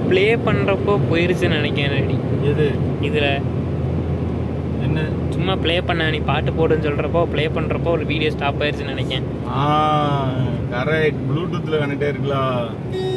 Play பண்ணுறப்போ போயிருச்சுன்னு நினைக்கிறேன். எது இதில் என்ன சும்மா ப்ளே பண்ண நீ பாட்டு போடுன்னு சொல்கிறப்போ ப்ளே பண்ணுறப்போ ஒரு வீடியோ ஸ்டாப் ஆயிடுச்சுன்னு நினைக்கிறேன். கரெக்ட். ப்ளூடூத்தில் கனெக்ட் ஆயிருக்கலாம்.